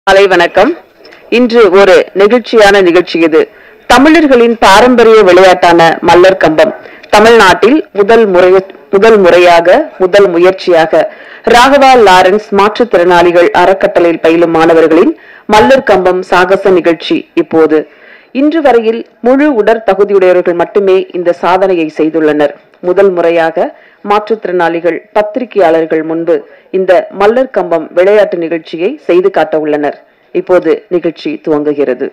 காலை வணக்கம். இன்று ஒரு நெகிழ்ச்சியான நிகழ்ச்சி இது. தமிழர்களின் பாரம்பரிய விளையாட்டான மல்லர் கம்பம் தமிழ்நாட்டில் முதல் முயற்சியாக ராகவா லாரன்ஸ் மாற்றுத்திறனாளிகள் அறக்கட்டளையில் பயிலும் மாணவர்களின் மல்லர் கம்பம் சாகச நிகழ்ச்சி. இப்போது இன்று வரையில் முழு உடற்தகுதியுடையவர்கள் மட்டுமே இந்த சாதனையை செய்துள்ளனர். முதல் முறையாக மாற்றுத்திறனாளிகள் பத்திரிகையாளர்கள் முன்பு இந்த மல்லர் கம்பம் விளையாட்டு நிகழ்ச்சியை செய்து காட்ட உள்ளனர். இப்போது நிகழ்ச்சி துவங்குகிறது.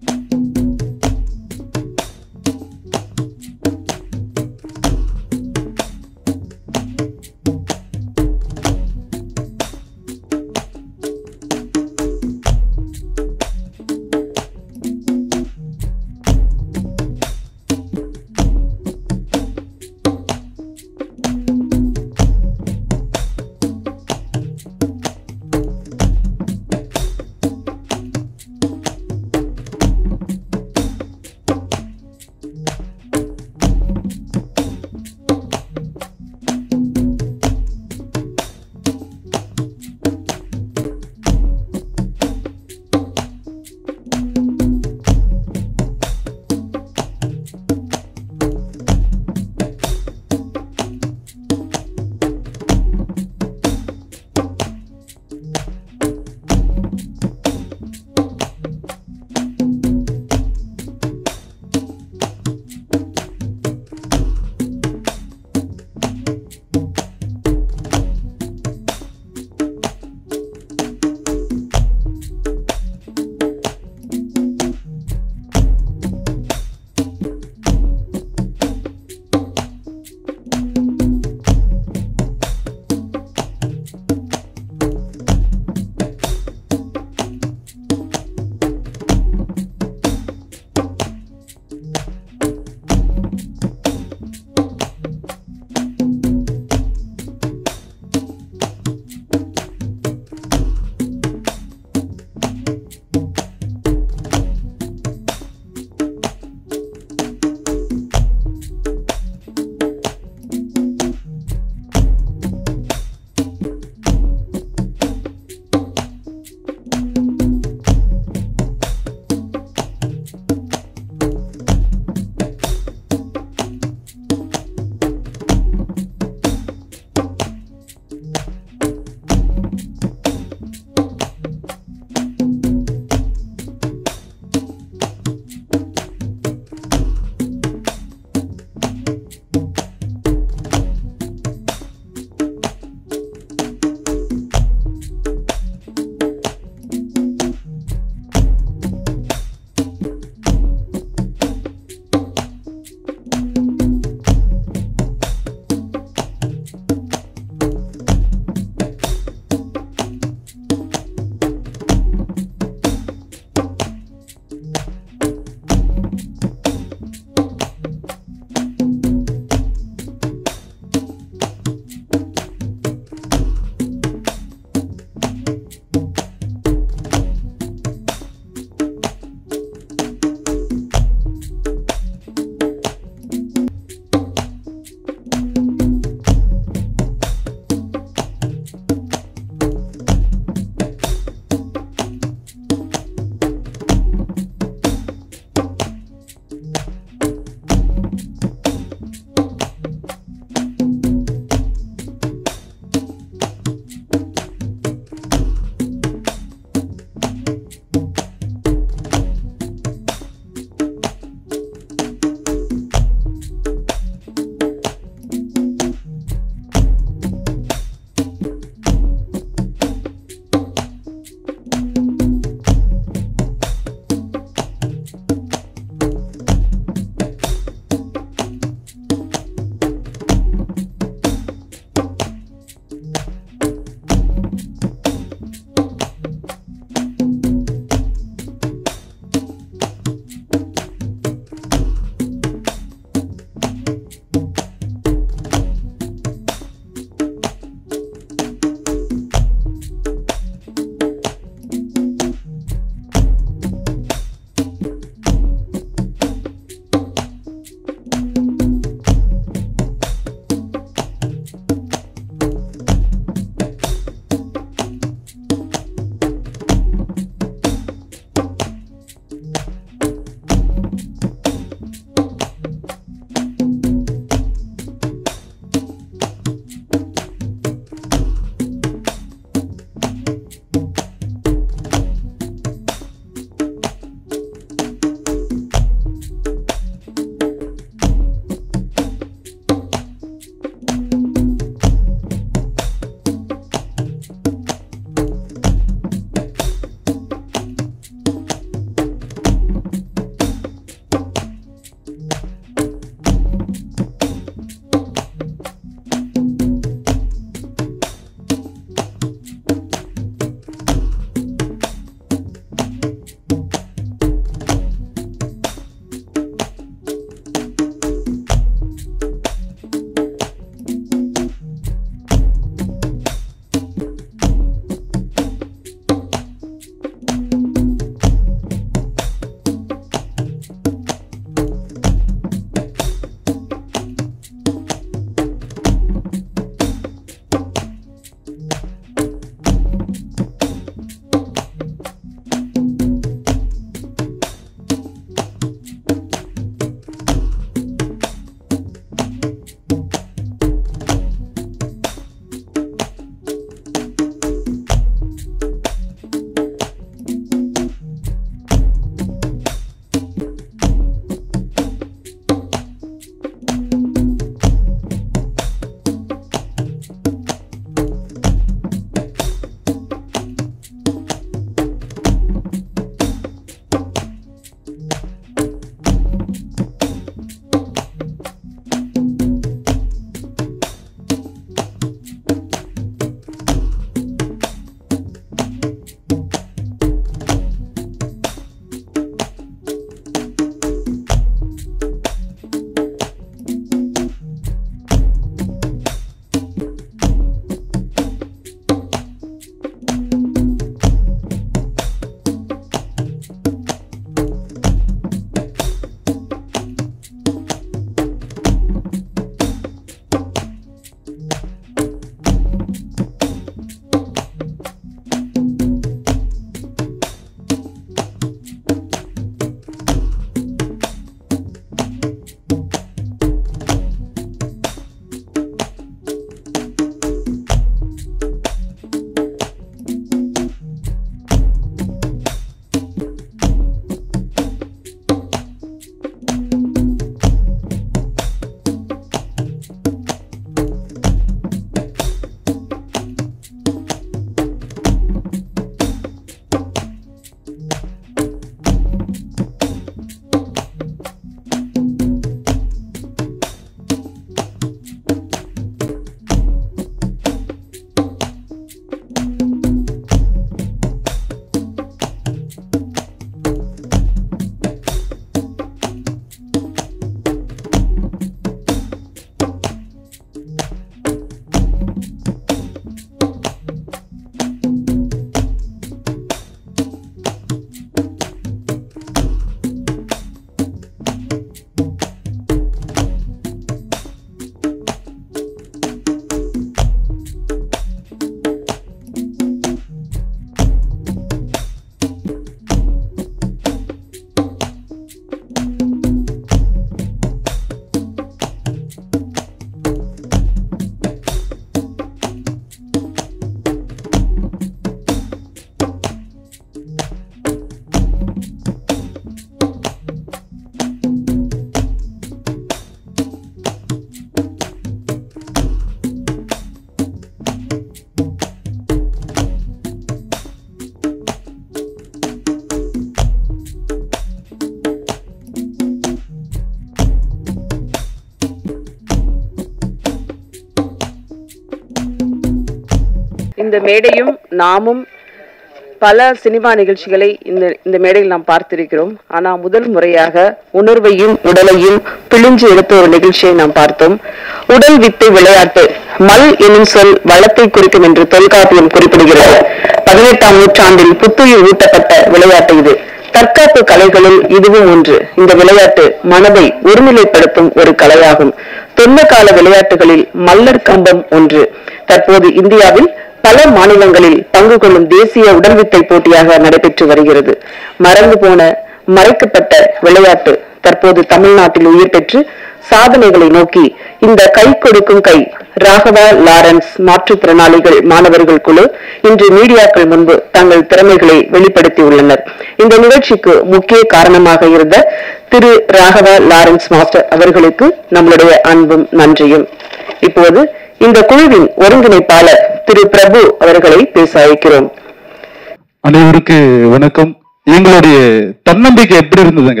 இந்த மேடையும் நாமும் பல சினிமா நிகழ்ச்சிகளை இந்த மேடையில் நாம் பார்த்திருக்கிறோம். ஆனா முதல் முறையாக உணர்வையும் உடலையும் பிழிஞ்சு எடுத்த ஒரு நிகழ்ச்சியை நாம் பார்த்தோம். உடல் வித்தை விளையாட்டு. மல் எனும் சொல் வளத்தை குறிக்கும் என்று தொல்காப்பியம் குறிப்பிடுகிறது. 18ஆம் நூற்றாண்டில் புத்துயிர் ஊட்டப்பட்ட விளையாட்டு இது. தற்காப்பு கலைகளில் இதுவும் ஒன்று. இந்த விளையாட்டு மனதை ஒருநிலைப்படுத்தும் ஒரு கலையாகும். தொன்ம கால விளையாட்டுகளில் மல்லர் கம்பம் ஒன்று. தற்போது இந்தியாவில் பல மாநிலங்களில் பங்கு கொள்ளும் தேசிய உடல்வித்தை போட்டியாக நடைபெற்று வருகிறது. மறந்து போன மறைக்கப்பட்ட விளையாட்டு தற்போது தமிழ்நாட்டில் உயிர் பெற்று சாதனைகளை நோக்கி இந்த கை கொடுக்கும் கை ராகவா லாரன்ஸ் மாற்றுத்திறனாளிகள் மாணவர்கள் குழு இன்று மீடியாக்கள் முன்பு தங்கள் திறமைகளை வெளிப்படுத்தி உள்ளனர். இந்த நிகழ்ச்சிக்கு முக்கிய காரணமாக இருந்த திரு ராகவா லாரன்ஸ் மாஸ்டர் அவர்களுக்கு நம்மளுடைய அன்பும் நன்றியும். இப்போது இந்த குழுவின் ஒருங்கிணைப்பாளர் திரு பிரபு அவர்களை பேச அழைக்கிறோம். அனைவருக்கு வணக்கம். எங்களுடைய தன்னம்பிக்கை எப்படி இருந்ததுங்க?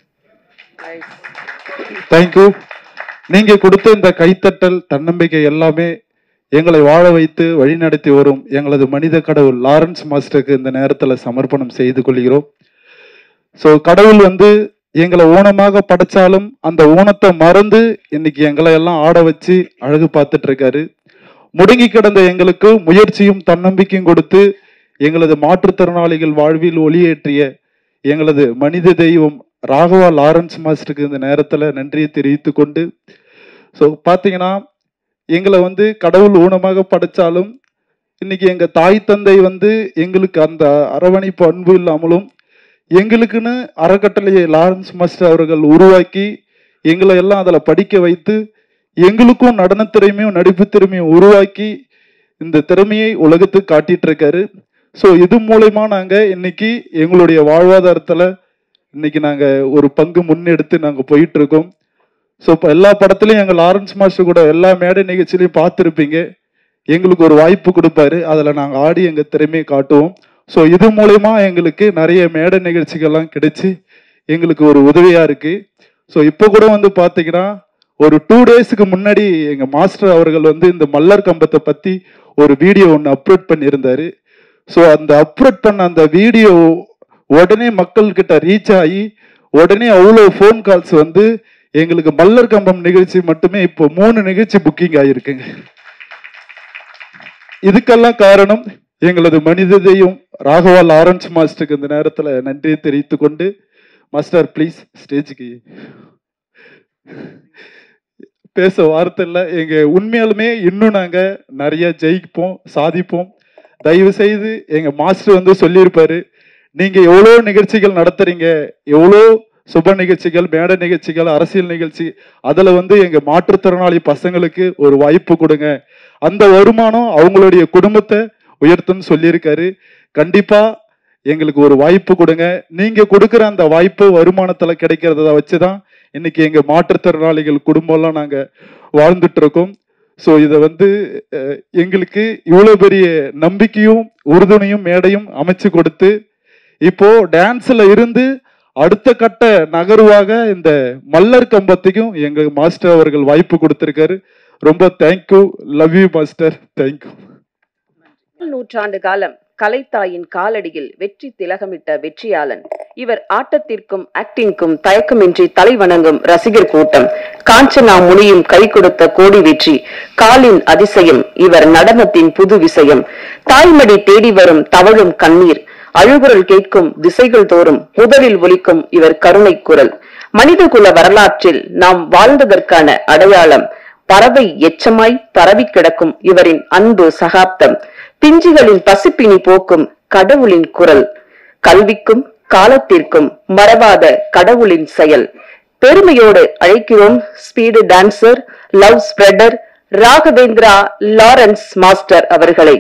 தேங்க்யூ. நீங்க கொடுத்த இந்த கைத்தட்டல் தன்னம்பிக்கை எல்லாமே எங்களை வாழ வைத்து வழிநடத்தி வரும் எங்களது மனித கடவுள் லாரன்ஸ் மாஸ்டருக்கு இந்த நேரத்தில் சமர்ப்பணம் செய்து கொள்கிறோம். ஸோ கடவுள் எங்களை ஊனமாக படைச்சாலும் அந்த ஊனத்தை மறந்து இன்னைக்கு எங்களை எல்லாம் ஆட வச்சு அழகு பார்த்துட்டு இருக்காரு. முடங்கி கிடந்த எங்களுக்கு முயற்சியும் தன்னம்பிக்கையும் கொடுத்து எங்களது மாற்றுத்திறனாளிகள் வாழ்வில் ஒளியேற்றிய எங்களது மனித தெய்வம் ராகவா லாரன்ஸ் மாஸ்டருக்கு இந்த நேரத்தில் நன்றியை தெரிவித்து கொண்டு, ஸோ பார்த்தீங்கன்னா எங்களை கடவுள் ஊனமாக படைச்சாலும் இன்னைக்கு எங்கள் தாய் தந்தை எங்களுக்கு அந்த அரவணைப்பு அன்பு இல்லாமலும் எங்களுக்குன்னு அறக்கட்டளையை லாரன்ஸ் மாஸ்டர் அவர்கள் உருவாக்கி எங்களை எல்லாம் அதில் படிக்க வைத்து எங்களுக்கும் நடன திறமையும் நடிப்பு திறமையும் உருவாக்கி இந்த திறமையை உலகத்துக்கு காட்டிட்டு இருக்காரு. ஸோ இது மூலயமா நாங்கள் இன்னைக்கு எங்களுடைய வாழ்வாதாரத்தில் இன்னைக்கு நாங்கள் ஒரு பங்கு முன்னெடுத்து நாங்கள் போயிட்டு இருக்கோம். ஸோ இப்போ எல்லா படத்துலையும் எங்கள் லாரன்ஸ் மாஸ்டர் கூட எல்லா மேடை நிகழ்ச்சியிலையும் பார்த்துருப்பீங்க. எங்களுக்கு ஒரு வாய்ப்பு கொடுப்பாரு, அதில் நாங்கள் ஆடி எங்கள் திறமையை காட்டுவோம். ஸோ இது மூலயமா எங்களுக்கு நிறைய மேடை நிகழ்ச்சிகள்லாம் கிடைச்சி எங்களுக்கு ஒரு உதவியாக இருக்குது. ஸோ இப்போ கூட பார்த்தீங்கன்னா ஒரு 2 டேஸுக்கு முன்னாடி எங்கள் மாஸ்டர் அவர்கள் இந்த மல்லர் கம்பத்தை பற்றி ஒரு வீடியோ ஒன்று அப்லோட் பண்ணியிருந்தாரு. ஸோ அந்த அப்லோட் பண்ண அந்த வீடியோ உடனே மக்கள்கிட்ட ரீச் ஆகி உடனே அவ்வளோ ஃபோன் கால்ஸ் எங்களுக்கு மல்லர் கம்பம் நிகழ்ச்சி மட்டுமே இப்போ 3 நிகழ்ச்சி புக்கிங் ஆகிருக்குங்க. இதுக்கெல்லாம் காரணம் எங்களது மனிததையும் ராகவா லாரன்ஸ் மாஸ்டருக்கு இந்த நேரத்தில் நன்றியை தெரிவித்து கொண்டு, மாஸ்டர் ப்ளீஸ் ஸ்டேஜுக்கு. பேச வார்த்தை இல்லை. உண்மையாலுமே இன்னும் நாங்கள் நிறைய ஜெயிப்போம், சாதிப்போம். தயவு செய்து எங்கள் மாஸ்டர் சொல்லியிருப்பாரு, நீங்கள் எவ்வளோ நிகழ்ச்சிகள் நடத்துறீங்க, எவ்வளோ சுப நிகழ்ச்சிகள், மேடை நிகழ்ச்சிகள், அரசியல் நிகழ்ச்சி, அதில் எங்கள் மாற்றுத்திறனாளி பசங்களுக்கு ஒரு வாய்ப்பு கொடுங்க, அந்த வருமானம் அவங்களுடைய குடும்பத்தை உயர்த்துன்னு சொல்லியிருக்காரு. கண்டிப்பா எங்களுக்கு ஒரு வாய்ப்பு கொடுங்க. நீங்க கொடுக்குற அந்த வாய்ப்பு வருமானத்துல கிடைக்கிறத வச்சுதான் இன்னைக்கு எங்க மாற்றுத்திறனாளிகள் குடும்பம்லாம் நாங்க வாழ்ந்துட்டு இருக்கோம். ஸோ இதை எங்களுக்கு இவ்வளவு பெரிய நம்பிக்கையும் உறுதுணையும் மேடையும் அமைச்சு கொடுத்து இப்போ டான்ஸ்ல இருந்து அடுத்த கட்ட நகர்வாக இந்த மல்லர் கம்பத்துக்கும் எங்க மாஸ்டர் அவர்கள் வாய்ப்பு கொடுத்திருக்காரு. ரொம்ப thank you. Love you master. Thank you. நூற்றாண்டு காலம் கலைத்தாயின் காலடியில் வெற்றி திலகமிட்ட வெற்றியாளன் இவர். ஆட்டத்திற்கும் ஆக்டிங்கும் தயக்கமின்றி தலை வணங்கும் ரசிகர் கூட்டம். காஞ்சனா முனியும் கை கொடுத்த கோடி வெற்றி. காலின் அதிசயம் இவர் நடனத்தின் புது விஷயம். தாய்மடி தேடி வரும் தவழும் கண்ணீர். அழுகுரல் கேட்கும் திசைகள் தோறும் முதலில் ஒலிக்கும் இவர் கருணை குரல். மனிதகுல வரலாற்றில் நாம் வாழ்ந்ததற்கான அடையாளம். பறவை எச்சமாய் பரவி கிடக்கும் இவரின் அன்பு சகாப்தம். பிஞ்சுகளின் பசிப்பினி போக்கும் கடவுளின் குரல். கல்விக்கும் காலத்திற்கும் மறவாத கடவுளின் செயல். பெருமையோடு அழைக்கிறோம் speed dancer, love spreader Raghavendra Lawrence master அவர்களை.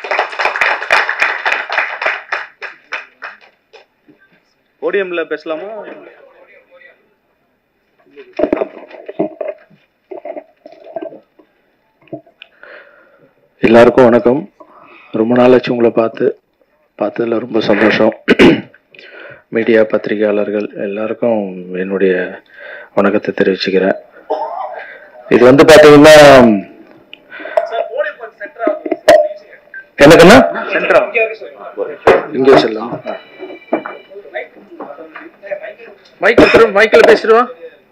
போடியம்ல பேசலாமா? எல்லாருக்கும் வணக்கம். ரொம்ப நாளாச்சு உங்களை பார்த்ததுல ரொம்ப சந்தோஷம். மீடியா பத்திரிகையாளர்கள் எல்லாருக்கும் என்னுடைய வணக்கத்தை தெரிவிச்சுக்கிறேன். இது பார்த்தீங்கன்னா என்ன சென்ட்ரா இங்கே சொல்லலாம். மைக் கொடுத்துரும், மைக்கில் பேசிடுவோம்.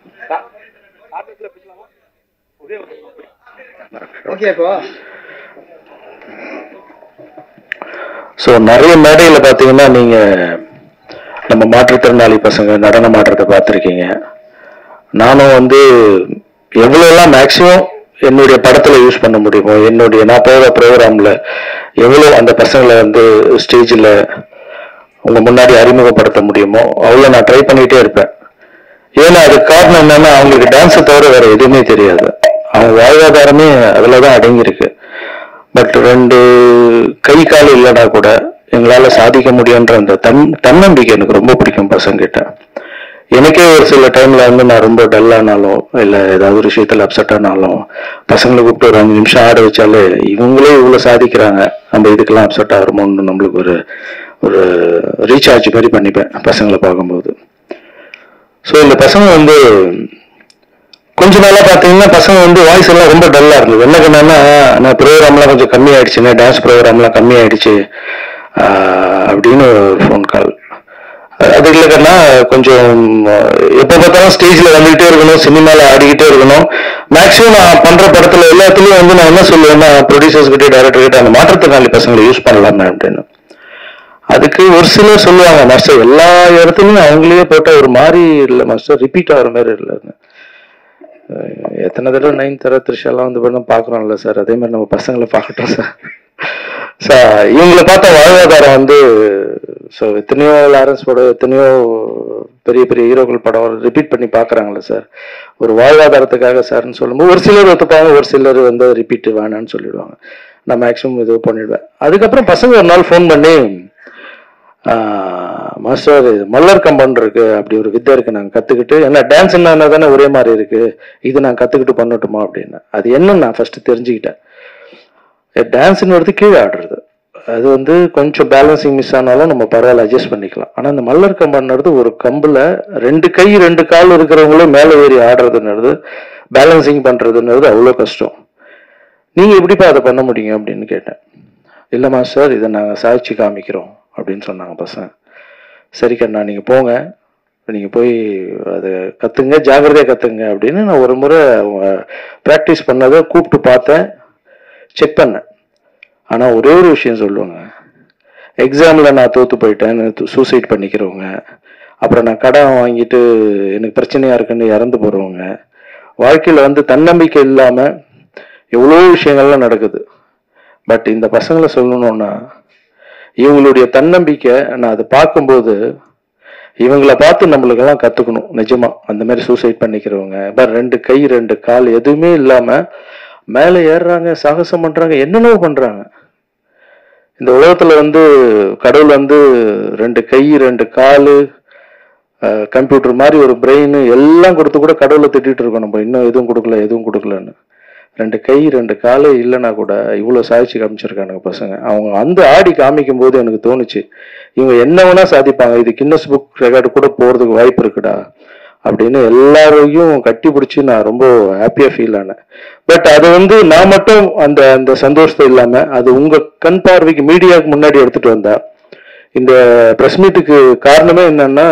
ஸோ நிறைய மேடையில் பார்த்தீங்கன்னா நீங்கள் நம்ம மாற்றுத்திறனாளி பசங்க நடனம் ஆடுறதை பார்த்துருக்கீங்க. நானும் வந்து எவ்வளோலாம் மேக்ஸிமம் என்னுடைய படத்தில் யூஸ் பண்ண முடியுமோ, நான் போகிற ப்ரோக்ராமில் எவ்வளோ அந்த பசங்களை வந்து ஸ்டேஜில் உங்கள் முன்னாடி அறிமுகப்படுத்த முடியுமோ அவ்வளோ நான் ட்ரை பண்ணிகிட்டே இருப்பேன். ஏன்னா அதுக்கு காரணம் என்னன்னா, அவங்களுக்கு டான்ஸை தவிர வேறு எதுவுமே தெரியாது. அவங்க வாழ்வாதாரமே அதில் தான் அடங்கியிருக்கு. பட் 2 கை கால் இல்லைனா கூட எங்களால் சாதிக்க முடியுன்ற அந்த தன்னம்பிக்கை எனக்கு ரொம்ப பிடிக்கும் பசங்கிட்ட. எனக்கே ஒரு சில டைம்ல வந்து நான் ரொம்ப டல்லானாலும் இல்லை ஏதாவது ஒரு விஷயத்தில் அப்செட் ஆனாலும் பசங்களை கூப்பிட்டு ஒரு 5 நிமிஷம் ஆட வச்சாலே இவங்களே இவ்வளோ சாதிக்கிறாங்க, நம்ம இதுக்கெல்லாம் அப்செட் ஆகிறோமோன்னு நம்மளுக்கு ஒரு ரீசார்ஜ் மாதிரி பண்ணிப்பேன் பசங்களை பார்க்கும்போது. ஸோ இந்த பசங்க வந்து கொஞ்ச நாளாக பார்த்தீங்கன்னா பசங்க வந்து வாய்ஸ் எல்லாம் ரொம்ப டல்லாக இருந்தது. என்ன என்னன்னா, நான் ப்ரோக்ராம்லாம் கொஞ்சம் கம்மியாயிடுச்சுங்க, டான்ஸ் ப்ரோக்ராம்லாம் கம்மியாயிடுச்சு அப்படின்னு ஒரு ஃபோன் கால். அது இல்லைன்னா கொஞ்சம் எப்போ பார்த்தாலும் ஸ்டேஜில் வந்துகிட்டே இருக்கணும், சினிமாவில் ஆடிக்கிட்டே இருக்கணும். மேக்ஸிமம் நான் பண்ணுற படத்தில் எல்லாத்துலேயும் வந்து நான் என்ன சொல்லுவேன்னா, ப்ரொடியூசர்ஸ் கிட்டே டைரக்டர் கிட்ட அந்த மாற்றுத்திறனாளி பசங்களை யூஸ் பண்ணலாமே அப்படின்னு. அதுக்கு ஒரு சிலர் சொல்லுவாங்க, மாஸ்டர் எல்லா இடத்துலையும் அவங்களே போட்டால் ஒரு மாதிரி இல்லை மாஸ்டர், ரிப்பீட் ஆகிற மாதிரி இல்லைன்னு. எத்தனை தடவை 9th தர த்ரிஷாலாம் வந்து பண்ண பார்க்குறோம்ல சார், அதே மாதிரி நம்ம பசங்களை பார்க்கட்டும் சார். இவங்களை பார்த்தா வாழ்வாதாரம் வந்து ஸோ எத்தனையோ லாரன்ஸ் படம், எத்தனையோ பெரிய பெரிய ஹீரோக்கள் படம் ரிப்பீட் பண்ணி பார்க்குறாங்களே சார், ஒரு வாழ்வாதாரத்துக்காக சார்ன்னு சொல்லும்போது ஒரு சிலர் ஒத்துப்பாங்க, ஒரு சிலர் வந்து ரிப்பீட் வேணான்னு சொல்லிடுவாங்க. நான் மேக்ஸிமம் இது பண்ணிடுவேன். அதுக்கப்புறம் பசங்க ஒரு நாள் ஃபோன் பண்ணி, மாஸ்டர் மல்லர் கம்பன் இருக்கு, அப்படி ஒரு வித்தை இருக்கு, நாங்கள் கற்றுக்கிட்டு, ஏன்னா டான்ஸ் என்ன தானே ஒரே மாதிரி இருக்கு, இது நான் கற்றுக்கிட்டு பண்ணட்டுமா அப்படின்னு. அது என்னன்னு நான் ஃபர்ஸ்ட் தெரிஞ்சுக்கிட்டேன். டான்ஸ்ன்னு வருது கீழே ஆடுறது, அது வந்து கொஞ்சம் பேலன்சிங் மிஸ் ஆனாலும் நம்ம பரவாயில்ல அட்ஜஸ்ட் பண்ணிக்கலாம். ஆனால் இந்த மல்லர் கம்பன்றது ஒரு கம்பில் 2 கை 2 கால் இருக்கிறவங்களும் மேலே ஏறி ஆடுறதுன்றது, பேலன்சிங் பண்ணுறதுன்றது அவ்வளோ கஷ்டம். நீங்கள் எப்படிப்பா அதை பண்ண முடியும் அப்படின்னு கேட்டேன். இல்லை மாஸ்டர், இதை நாங்கள் சாதிச்சு காமிக்கிறோம் அப்படின்னு சொன்னாங்க பசங்க. சரி கண்ணா, நீங்கள் போங்க, நீங்கள் போய் அதை கற்றுங்க, ஜாகிரதையாக கற்றுங்க அப்படின்னு நான் ஒரு முறை ப்ராக்டிஸ் பண்ணதை கூப்பிட்டு பார்த்தேன், செக் பண்ணேன். ஆனால் ஒரே ஒரு விஷயம் சொல்லுவாங்க, எக்ஸாமில் நான் தோற்று போயிட்டேன், சூசைட் பண்ணிக்கிறவங்க, அப்புறம் நான் கடன் வாங்கிட்டு எனக்கு பிரச்சனையாக இருக்குன்னு இறந்து போகிறவங்க, வாழ்க்கையில் வந்து தன்னம்பிக்கை இல்லாமல் எவ்வளோ விஷயங்கள்லாம் நடக்குது. பட் இந்த பசங்களை சொல்லணும்னா, இவங்களுடைய தன்னம்பிக்கை நான் அதை பார்க்கும்போது இவங்களை பார்த்து நம்மளுக்கெல்லாம் கற்றுக்கணும். நிஜமா அந்த மாதிரி சூசைட் பண்ணிக்கிறவங்க, 2 கை 2 கால் எதுவுமே இல்லாமல் மேலே ஏறுறாங்க, சாகசம் பண்ணுறாங்க, என்னென்னவோ பண்ணுறாங்க. இந்த உலகத்தில் வந்து கடவுள் வந்து 2 கை 2 கால், கம்ப்யூட்டர் மாதிரி ஒரு பிரெயின் எல்லாம் கொடுத்து கூட கடவுளை திட்டிகிட்டு இருக்கோம் நம்ம, இன்னும் எதுவும் கொடுக்கலன்னு. 2 கை 2 கால் இல்லைன்னா கூட இவ்வளோ சாதிச்சு காமிச்சிருக்கானுங்க பசங்க. அவங்க அந்த ஆடி காமிக்கும் போது எனக்கு தோணுச்சு, இவங்க என்ன வேணா சாதிப்பாங்க, இது கின்னஸ் புக் ரெக்கார்டு கூட போகிறதுக்கு வாய்ப்பு இருக்குடா அப்படின்னு எல்லாரையும் கட்டி பிடிச்சி நான் ரொம்ப ஹாப்பியாக ஃபீல் ஆனேன். பட் அது வந்து நான் மட்டும் அந்த அந்த சந்தோஷத்தை இல்லாமல், அது உங்கள் கண் பார்வைக்கு மீடியாவுக்கு முன்னாடி எடுத்துகிட்டு வந்தா. இந்த ப்ரெஸ் மீட்டுக்கு காரணமே என்னன்னா,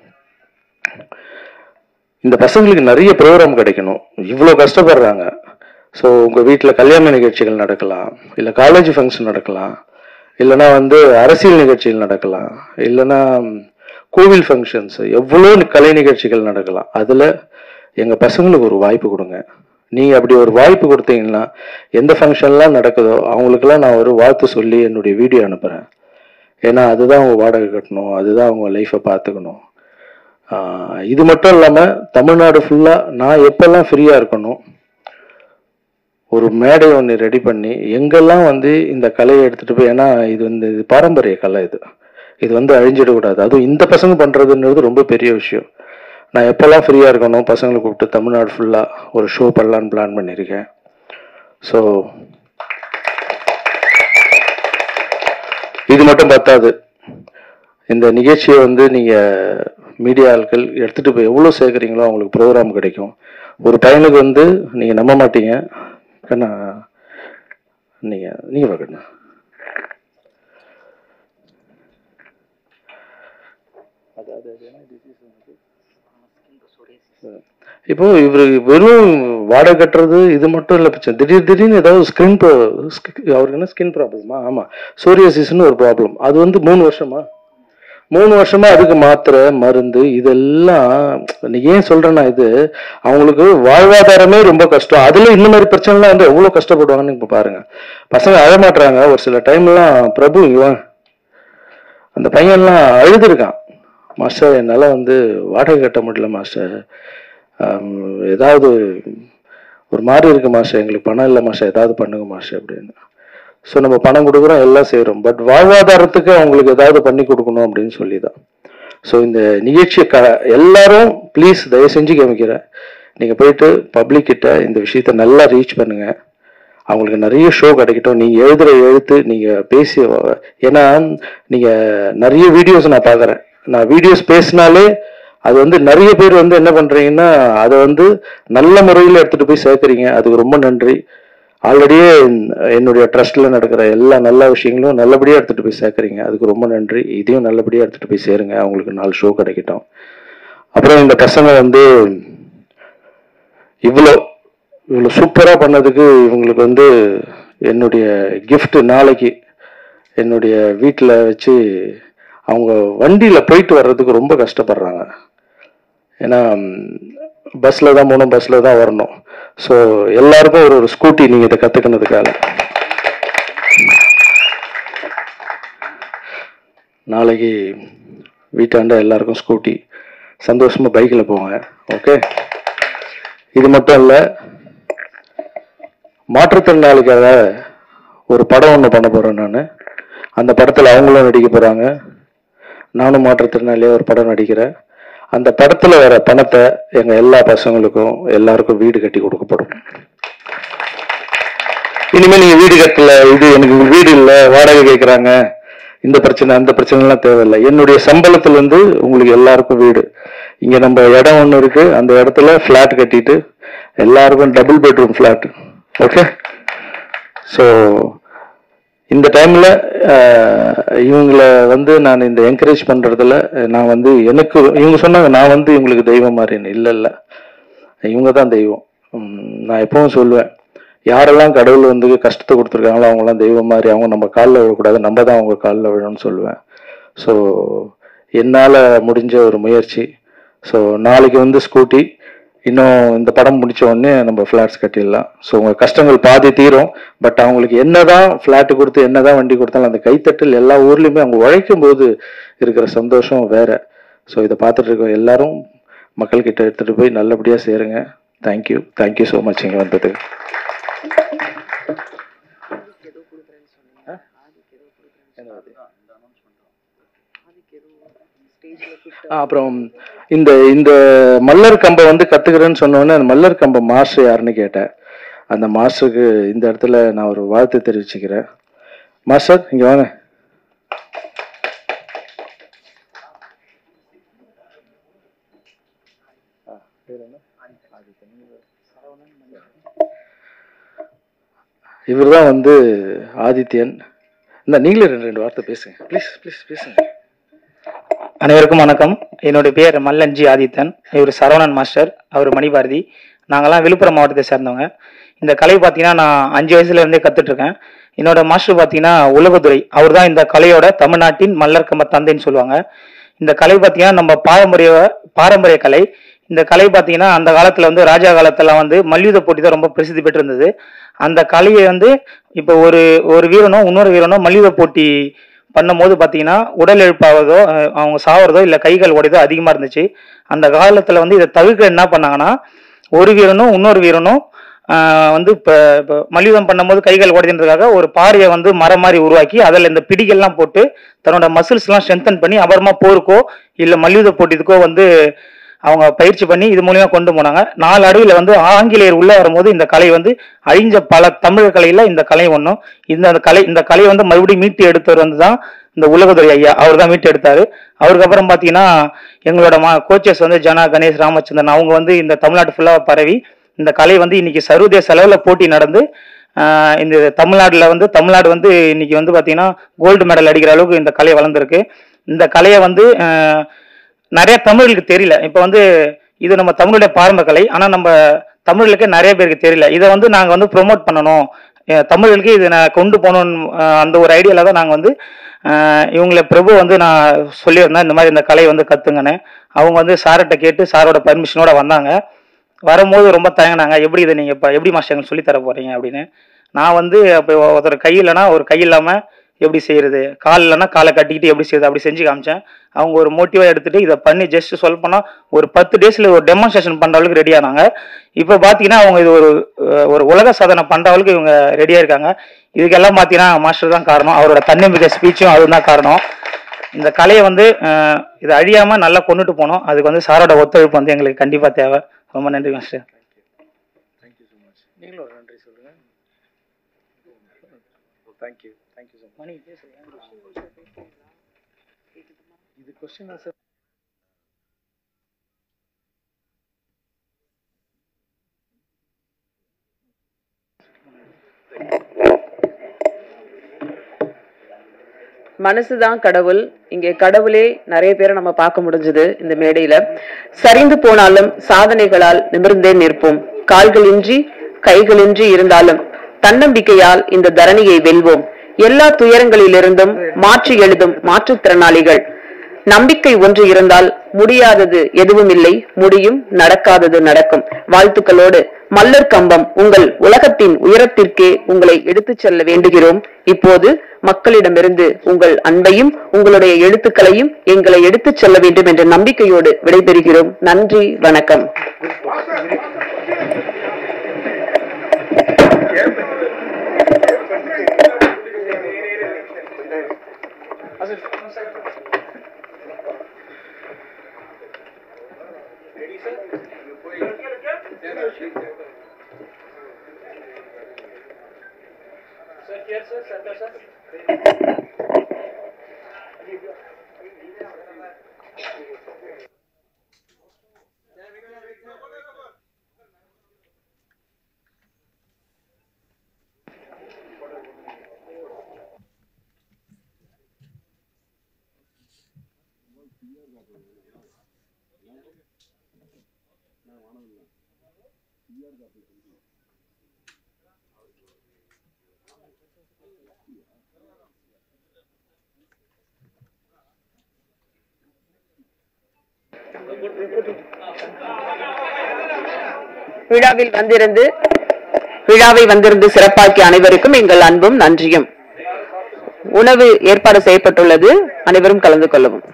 இந்த பசங்களுக்கு நிறைய ப்ரோக்ராம் கிடைக்கணும், இவ்வளோ கஷ்டப்படுறாங்க. ஸோ உங்கள் வீட்டில் கல்யாண நிகழ்ச்சிகள் நடக்கலாம், இல்லை காலேஜ் ஃபங்க்ஷன் நடக்கலாம், இல்லைனா வந்து அரசியல் நிகழ்ச்சிகள் நடக்கலாம், இல்லைனா கோவில் ஃபங்க்ஷன்ஸ், எவ்வளோ கலை நிகழ்ச்சிகள் நடக்கலாம். அதில் எங்கள் பசங்களுக்கு ஒரு வாய்ப்பு கொடுங்க. நீங்கள் அப்படி ஒரு வாய்ப்பு கொடுத்தீங்கன்னா எந்த ஃபங்க்ஷன்லாம் நடக்குதோ அவங்களுக்கெல்லாம் நான் ஒரு வாழ்த்து சொல்லி என்னுடைய வீடியோ அனுப்புகிறேன். ஏன்னா அதுதான் அவங்க வாடகை கட்டணும், அதுதான் அவங்க லைஃப்பை பார்த்துக்கணும். இது மட்டும் இல்லாமல் தமிழ்நாடு ஃபுல்லாக நான் எப்பெல்லாம் ஃப்ரீயாக இருக்கணும், ஒரு மேடை ஒன்று ரெடி பண்ணி எங்கெல்லாம் வந்து இந்த கலையை எடுத்துகிட்டு போய், ஏன்னா இது வந்து இது பாரம்பரிய கலை, இது வந்து அழிஞ்சிடக்கூடாது. அதுவும் இந்த பசங்க பண்ணுறதுன்றது ரொம்ப பெரிய விஷயம். நான் எப்போல்லாம் ஃப்ரீயாக இருக்கணும் பசங்களை கூப்பிட்டு தமிழ்நாடு ஃபுல்லாக ஒரு ஷோ பண்ணலான்னு பிளான் பண்ணியிருக்கேன். ஸோ இது மட்டும் பத்தாது, இந்த நிகழ்ச்சியை வந்து நீங்கள் மீடியா ஆட்கள் எடுத்துகிட்டு போய் எவ்வளோ சேர்க்குறீங்களோ அவங்களுக்கு ப்ரோக்ராம் கிடைக்கும். ஒரு பையனுக்கு வந்து நீங்கள் நம்ப மாட்டீங்க கண்ணா, நீங்கள் பார்க்கண்ணா, இப்போ இவரு வெறும் வாடகை கட்டுறது இது மட்டும் இல்லை பிரச்சனை. திடீர்னு ஏதாவது அவருக்கு என்ன ஸ்கின் ப்ராப்ளமா? ஆமா, சோரியாசிஸ்ன்னு ஒரு ப்ராப்ளம். அது வந்து 3 வருஷமா அதுக்கு மாத்திரை மருந்து இதெல்லாம். ஏன் சொல்றேன்னா, இது அவங்களுக்கு வாழ்வாதாரமே ரொம்ப கஷ்டம். அதுல இந்த மாதிரி பிரச்சனைலாம் வந்து எவ்வளவு கஷ்டப்படுவாங்கன்னு இப்ப பாருங்க. பசங்க அழமாட்டுறாங்க ஒரு சில டைம்லாம். பிரபு இவன் அந்த பையன்லாம் அழுதுருக்கான், மாஸ்டர் என்னால வந்து வாடகை கட்ட முடியல மாஸ்டர், ஏதாவது ஒரு மாதிரி இருக்கு மாஸ்டர், எங்களுக்கு பணம் இல்லை மாஸ்டர், ஏதாவது பண்ணுங்க மாஸ்டர் அப்படின்னு. ஸோ நம்ம பணம் கொடுக்குறோம், எல்லாம் செய்கிறோம், பட் வாழ்வாதாரத்துக்கு அவங்களுக்கு ஏதாவது பண்ணி கொடுக்கணும் அப்படின்னு சொல்லி தான். ஸோ இந்த நிகழ்ச்சியை எல்லாரும் ப்ளீஸ் தயவு செஞ்சு கவனிக்கிறேன். நீங்கள் போயிட்டு பப்ளிக் கிட்ட இந்த விஷயத்த நல்லா ரீச் பண்ணுங்க. அவங்களுக்கு நிறைய ஷோ கிடைக்கட்டும். நீங்கள் எழுதுகிற எழுத்து, நீங்கள் பேசி, ஏன்னா நீங்கள் நிறைய வீடியோஸ் நான் பார்க்குறேன். நான் வீடியோஸ் பேசினாலே அது வந்து நிறைய பேர் வந்து என்ன பண்ணுறீங்கன்னா, அதை வந்து நல்ல முறையில் எடுத்துகிட்டு போய் சேர்க்குறீங்க. அதுக்கு ரொம்ப நன்றி. ஆல்ரெடியே என்னுடைய ட்ரஸ்ட்ல நடக்கிற எல்லா நல்ல விஷயங்களும் நல்லபடியாக எடுத்துகிட்டு போய் சேர்க்குறீங்க. அதுக்கு ரொம்ப நன்றி. இதையும் நல்லபடியாக எடுத்துகிட்டு போய் சேருங்க. அவங்களுக்கு 4 ஷோ கிடைக்கட்டும். அப்புறம் இந்த பசங்க வந்து இவ்வளோ சூப்பராக பண்ணதுக்கு இவங்களுக்கு வந்து என்னுடைய கிஃப்ட் நாளைக்கு என்னுடைய வீட்டில் வச்சு, அவங்க வண்டியில் போயிட்டு வர்றதுக்கு ரொம்ப கஷ்டப்படுறாங்க. ஏன்னா பஸ்ஸில் தான் போகணும், பஸ்ஸில் தான் வரணும். ஸோ எல்லாருக்கும் ஒரு ஸ்கூட்டி நீங்கள் இதை கற்றுக்கினதுக்காக நாளைக்கு வீட்டாண்ட எல்லாருக்கும் ஸ்கூட்டி, சந்தோஷமாக பைக்கில் போங்க. ஓகே, இது மட்டும் இல்லை, மாற்றுத்திறனாளிக்காக ஒரு படம் ஒன்று பண்ண போகிறேன் நான். அந்த படத்தில் அவங்களும் நடிக்க போகிறாங்க, நானும் மாற்றுத்திறனாளியாக ஒரு படம் நடிக்கிறேன். அந்த படத்தில் வர பணத்தை எங்கள் எல்லா பசங்களுக்கும் எல்லாருக்கும் வீடு கட்டி கொடுக்கப்படும். இனிமேல் நீங்கள் வீடு கட்டல, இது எனக்கு வீடு இல்லை, வாடகை கேட்குறாங்க, இந்த பிரச்சனை அந்த பிரச்சனைலாம் தேவையில்லை. என்னுடைய சம்பளத்துல இருந்து உங்களுக்கு எல்லாருக்கும் வீடு. இங்கே நம்ம இடம் ஒன்று இருக்கு, அந்த இடத்துல ஃப்ளாட் கட்டிட்டு எல்லாருக்கும் double bedroom flat. Okay, so இந்த டைம்ல இவங்களை வந்து நான் இந்த என்கரேஜ் பண்றதுல நான் வந்து எனக்கு இவங்க சொன்னாங்க நான் வந்து இவங்களுக்கு தெய்வம் மாதிரின்னு. இல்லை, இவங்க தான் தெய்வம். நான் எப்பவும் சொல்லுவேன், யாரெல்லாம் கடவுள் வந்து கஷ்டத்தை கொடுத்துருக்காங்களோ அவங்களாம் தெய்வம் மாதிரி. அவங்க நம்ம காலில் விழக்கூடாது, நம்ம தான் அவங்க காலில் விழணும்னு சொல்லுவேன். ஸோ என்னால் முடிஞ்ச ஒரு முயற்சி. ஸோ நாளைக்கு வந்து ஸ்கூட்டி, இன்னும் இந்த படம் முடிச்ச உடனே நம்ம ஃப்ளாட்ஸ் கட்டிடலாம். ஸோ உங்கள் கஷ்டங்கள் பாதி தீரும். பட் அவங்களுக்கு என்னதான் ஃப்ளாட்டு கொடுத்து என்னதான் வண்டி கொடுத்தாலும் அந்த கைத்தட்டல் எல்லா ஊர்லேயுமே அவங்க உழைக்கும் போது இருக்கிற சந்தோஷம் வேற. ஸோ இதை பார்த்துட்டு இருக்க எல்லாரும் மக்கள்கிட்ட எடுத்துகிட்டு போய் நல்லபடியாக சேருங்க. தேங்க்யூ ஸோ மச் இங்கே வந்தது. அப்புறம் இந்த இந்த மல்லர் கம்பை வந்து கத்துக்கிறேன்னு சொன்னோன்னே அந்த மல்லர் கம்பை மாஸ்டர் யாருன்னு கேட்டேன். அந்த மாஸ்டருக்கு இந்த இடத்துல நான் ஒரு வாழ்த்து தெரிவிச்சுக்கிறேன். மாஸ்டர் இங்க வாங்க. இவர் தான் வந்து ஆதித்யன். இந்த நீங்களே ரெண்டு வார்த்தை பேசுங்க ப்ளீஸ் பேசுங்க. அனைவருக்கும் வணக்கம். என்னுடைய பேர் மல்லன்ஜி ஆதித்தன். இவர் சரவணன் மாஸ்டர், அவர் மணிபாரதி. நாங்கள்லாம் விழுப்புரம் மாவட்டத்தை சேர்ந்தவங்க. இந்த கலை பார்த்தீங்கன்னா நான் 5 வயசுலேருந்தே கற்றுட்ருக்கேன். என்னோட மாஸ்டர் பார்த்தீங்கன்னா உலகதுரை, அவர் தான் இந்த கலையோட தமிழ்நாட்டின் மல்லர் கம்ப தந்தைன்னு சொல்லுவாங்க. இந்த கலை பார்த்தீங்கன்னா நம்ம பாரம்பரிய கலை. இந்த கலை பார்த்தீங்கன்னா அந்த காலத்தில் வந்து ராஜா காலத்தில் வந்து மல்யுத்த போட்டி தான் ரொம்ப பிரசித்தி பெற்றிருந்தது. அந்த கலையை வந்து இப்போ ஒரு வீரனோ இன்னொரு வீரனோ மல்யுத்த போட்டி பண்ணும்போது பார்த்தீங்கன்னா உடல் எழுப்பாவதோ அவங்க சாவறதோ இல்லை கைகள் உடையதோ அதிகமாக இருந்துச்சு. அந்த காலத்தில் வந்து இதை தவிர்க்க என்ன பண்ணாங்கன்னா, ஒரு வீரனும் இன்னொரு வீரனும் வந்து இப்போ மல்யுத்தம் பண்ணும்போது கைகள் உடைதுன்றதுக்காக ஒரு பாறையை வந்து மரம் மாதிரி உருவாக்கி அதில் இந்த பிடிகள்லாம் போட்டு தன்னோட மசில்ஸ்லாம் ஸ்ட்ரென்தன் பண்ணி அப்புறமா போருக்கோ இல்லை மல்யுத்த போட்டிக்கோ வந்து அவங்க பயிற்சி பண்ணி இது மூலியமா கொண்டு போனாங்க. நாளடைவில் வந்து ஆங்கிலேயர் உள்ள வரும்போது இந்த கலை வந்து அழிஞ்ச பல தமிழ் கலையில இந்த கலை ஒன்றும். இந்த கலை வந்து மறுபடியும் மீட்டு எடுத்தவர் வந்து தான் இந்த உலகதுரை ஐயா, அவர் தான் மீட்டு எடுத்தாரு. அவருக்கு அப்புறம் பார்த்தீங்கன்னா எங்களோட கோச்சஸ் வந்து ஜனா, கணேஷ், ராமச்சந்திரன், அவங்க வந்து இந்த தமிழ்நாட்டு ஃபுல்லாக பரவி இந்த கலை வந்து இன்னைக்கு சர்வதேச அளவில் போட்டி நடந்து இந்த தமிழ்நாடு வந்து இன்னைக்கு வந்து பார்த்தீங்கன்னா கோல்டு மெடல் அடிக்கிற அளவுக்கு இந்த கலை வளர்ந்துருக்கு. இந்த கலையை வந்து நிறைய தமிழுக்கு தெரியல. இப்போ வந்து இது நம்ம தமிழுடைய பாரம்பரிய கலை, ஆனால் நம்ம தமிழுக்கு நிறைய பேருக்கு தெரியல. இதை வந்து நாங்கள் வந்து ப்ரொமோட் பண்ணணும், தமிழுக்கு இதை நான் கொண்டு போகணும்னு அந்த ஒரு ஐடியாவில் தான் நாங்கள் வந்து இவங்களை பிரபு வந்து நான் சொல்லியிருந்தேன் இந்த மாதிரி இந்த கலை வந்து கற்றுங்கன்னு. அவங்க வந்து சார்கிட்ட கேட்டு சாரோட பர்மிஷனோட வந்தாங்க. வரும்போது ரொம்ப தயங்கினாங்க, எப்படி இதை நீங்கள் இப்போ எப்படி மாஸ்டர் எங்களுக்கு சொல்லித்தர போகிறீங்க அப்படின்னு. நான் வந்து அப்போ ஒருத்தர் கை இல்லைன்னா ஒரு கை இல்லாமல் எப்படி செய்கிறது, கால் இல்லைன்னா காலை கட்டிக்கிட்டு எப்படி செய்யுது அப்படி செஞ்சு காமிச்சேன். அவங்க ஒரு மோட்டிவாக எடுத்துகிட்டு இதை பண்ணி ஜஸ்ட் சொல்ல போனால் ஒரு 10 டேஸில் ஒரு டெமான்ஸ்ட்ரேஷன் பண்ணுற அளவுக்கு ரெடி ஆனாங்க. இப்போ பார்த்தீங்கன்னா அவங்க இது ஒரு உலக சாதனை பண்ணுற அளவுக்கு இவங்க ரெடியாக இருக்காங்க. இதுக்கெல்லாம் பார்த்தீங்கன்னா மாஸ்டர் தான் காரணம், அவரோட தன்னம்பிக்கை ஸ்பீச்சும் அதுதான் காரணம். இந்த கலையை வந்து இதை அழியாமல் நல்லா கொண்டுட்டு போகணும், அதுக்கு வந்து சாரோட ஒத்துழைப்பு வந்து எங்களுக்கு கண்டிப்பாக தேவை. ரொம்ப நன்றி மாஸ்டர். Thank you so much. நீங்களும் ஒரு நன்றி சொல்லுங்க. Thank you so much. இது கொஸ்டின் சார். மனசுதான் கடவுள். இங்கே கடவுளே நிறைய பேரை நம்ம பார்க்க முடிஞ்சது இந்த மேடையில. சரிந்து போனாலும் சாதனைகளால் நிமிர்ந்தே நிற்போம். கால்களின்றி கைகளின்றி இருந்தாலும் தன்னம்பிக்கையால் இந்த தரணியை வெல்வோம். எல்லா துயரங்களிலிருந்தும் மாற்றி எழுதும் மாற்றுத்திறனாளிகள். நம்பிக்கை ஒன்று இருந்தால் முடியாதது எதுவும் இல்லை, முடியும், நடக்காதது நடக்கும். வாழ்த்துக்களோடு மல்லர் கம்பம் உங்கள் உலகத்தின் உயரத்திற்கே உங்களை எடுத்துச் செல்ல வேண்டுகிறோம். இப்போது மக்களிடமிருந்து உங்கள் அன்பையும் உங்களுடைய எழுத்துக்களையும் எங்களை எடுத்துச் செல்ல வேண்டும் என்ற நம்பிக்கையோடு விடைபெறுகிறோம். நன்றி, வணக்கம். விழாவை வந்திருந்து சிறப்பாக்கிய அனைவருக்கும் எங்கள் அன்பும் நன்றியும். உணவு ஏற்பாடு செய்யப்பட்டுள்ளது, அனைவரும் கலந்து கொள்ளவும்.